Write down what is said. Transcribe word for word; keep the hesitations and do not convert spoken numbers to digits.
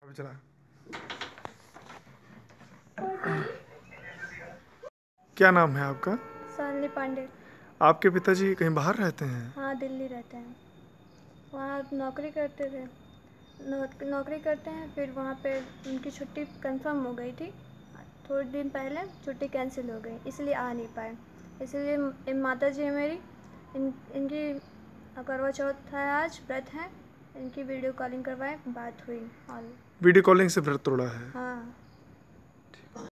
चला। क्या नाम है आपका? सानवी पांडे। आपके पिताजी कहीं बाहर रहते हैं? हाँ, दिल्ली रहते हैं। वहाँ नौकरी करते थे। नौ, नौकरी करते हैं, फिर वहाँ पे उनकी छुट्टी कंफर्म हो गई थी। थोड़े दिन पहले छुट्टी कैंसिल हो गई, इसलिए आ नहीं पाए। इसलिए माता जी है मेरी, इन इनकी करवा चौथ है, आज व्रत है, इनकी वीडियो कॉलिंग करवाएं, बात हुई। और वीडियो कॉलिंग से व्रत तोड़ा है? हाँ।